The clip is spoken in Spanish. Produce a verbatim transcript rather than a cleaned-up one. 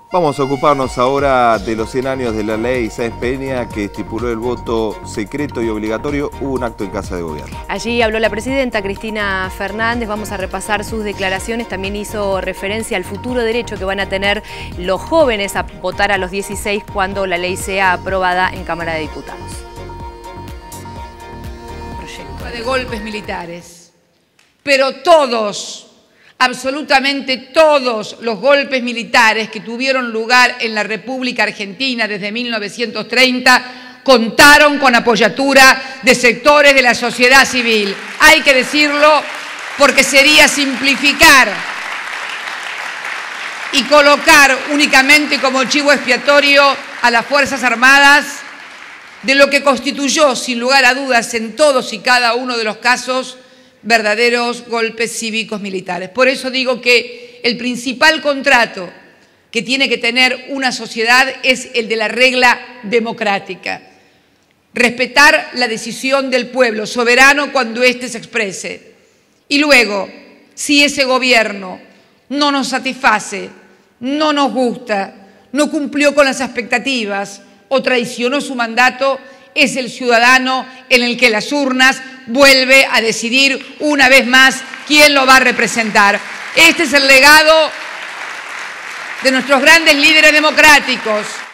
Vamos a ocuparnos ahora de los cien años de la ley Sáenz Peña, que estipuló el voto secreto y obligatorio. Hubo un acto en Casa de Gobierno. Allí habló la presidenta Cristina Fernández. Vamos a repasar sus declaraciones. También hizo referencia al futuro derecho que van a tener los jóvenes a votar a los dieciséis cuando la ley sea aprobada en Cámara de Diputados. Proyecto de golpes militares. Pero todos... absolutamente todos los golpes militares que tuvieron lugar en la República Argentina desde mil novecientos treinta contaron con apoyatura de sectores de la sociedad civil. Hay que decirlo porque sería simplificar y colocar únicamente como chivo expiatorio a las Fuerzas Armadas de lo que constituyó, sin lugar a dudas, en todos y cada uno de los casos, verdaderos golpes cívicos militares. Por eso digo que el principal contrato que tiene que tener una sociedad es el de la regla democrática. Respetar la decisión del pueblo soberano cuando éste se exprese. Y luego, si ese gobierno no nos satisface, no nos gusta, no cumplió con las expectativas o traicionó su mandato, es el ciudadano en el que las urnas vuelve a decidir una vez más quién lo va a representar. Este es el legado de nuestros grandes líderes democráticos.